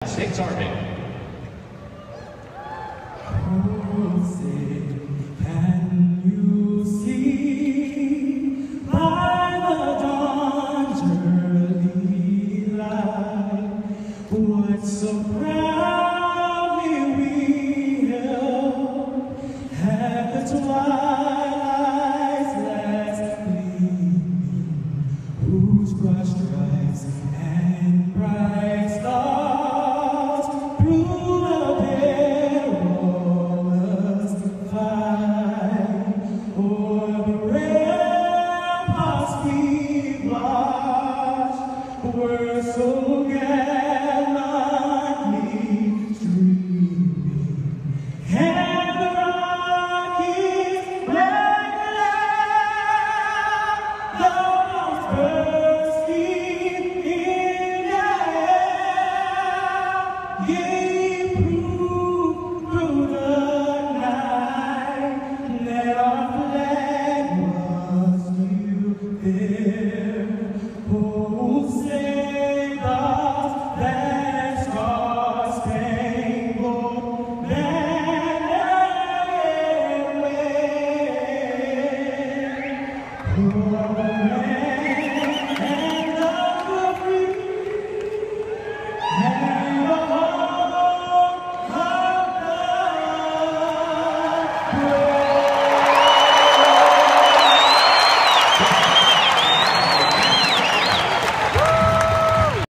States Army. Can you see by the dawn's early light what so proudly we held at the twilight's last gleaming, whose broad stripes and bright stars through the perilous fight o'er the ramparts we watched were so gallantly streaming, and the Rockies red glare, the bombs bursting in the air, gave proof through the night that our flag was still there. Oh, save us, that star-spangled banner yet wave.